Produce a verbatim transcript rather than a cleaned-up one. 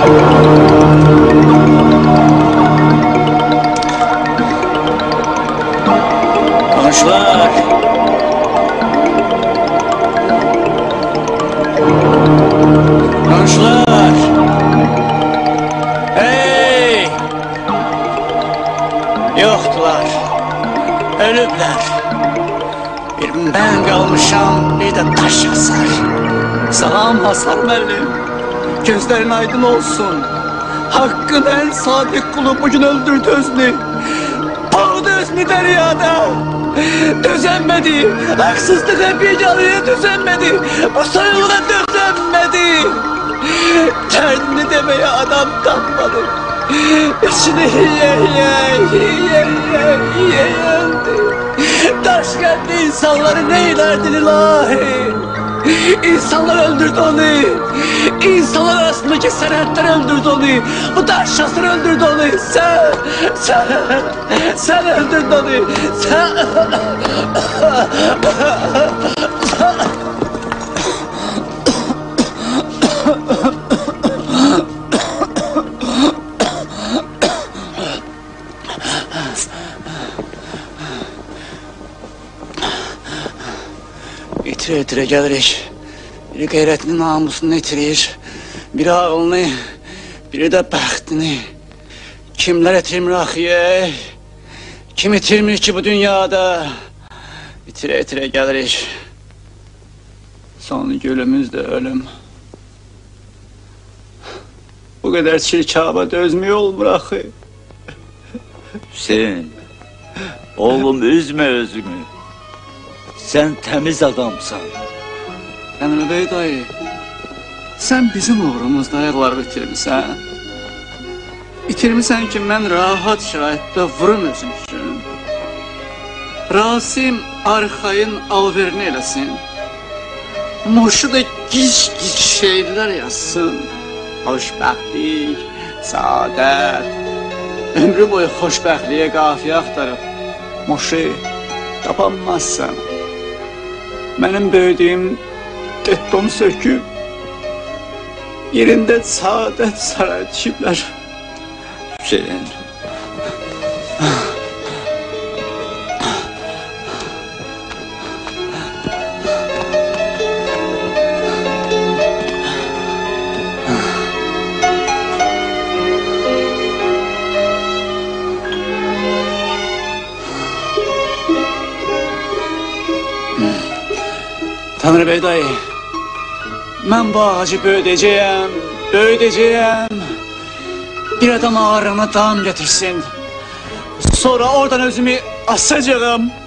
Komşular! Komşular! Hey! Yoktular, ölübler. Bir ben kalmışam, bir de taş yasar. Salam Hasan müəllim, gözlerin aydın olsun. Hakkın en sadık kulu bugün öldürdü özünü. Boğdu özünü deryada. Düzenmedi, haksızlığa bir canlıya düzenmedi. Bu soyuluğa düzenmedi. Derdini demeye adam tapmadı. İçini yiye yiye yiye yiye yiye yendi. Taşkentli insanları neylerdin ilahi? İnsanlar öldürdü onu. İnsanlar arasındaki senetler öldürdü onu. Bu taşşasını öldürdü onu. Sen, sen, sen öldürdün onu. Sen... İtire itire gelirik. Biri gayretini, namusunu itirir. Biri ağılını, biri de bəxtini. Kimler itirmir axiye? Kim itirmir ki bu dünyada? İtire itire gelirik. Son gülümüz de ölüm. Bu kadar çirkaba dözmüyor olmur axı. Hüseyin, oğlum üzme özünü. Sen temiz adamsan. Emre Bey dayı, sen bizim uğrumuzda ayaqlar bitirmişsən. Bitirmişsən ki, mən rahat şəraitdə vurum özüm üçün. Rasim arxayın alverini eləsin. Moşu da gic-gic şeyler yazsın. Xoşbəxtlik, saadət. Ömrü boyu xoşbəxtliyə qafiyə axtarıb. Moşu tapanmazsan. Mənim böyüdüyüm detton söküb, yerində saadət saray tikiblər. Hüseyin. Tanrı Bey dayı, mən bu ağacı böyüdəcəyəm, böyüdəcəyəm. Bir adam ağrına dam getirsin. Sonra oradan özümü asacağım.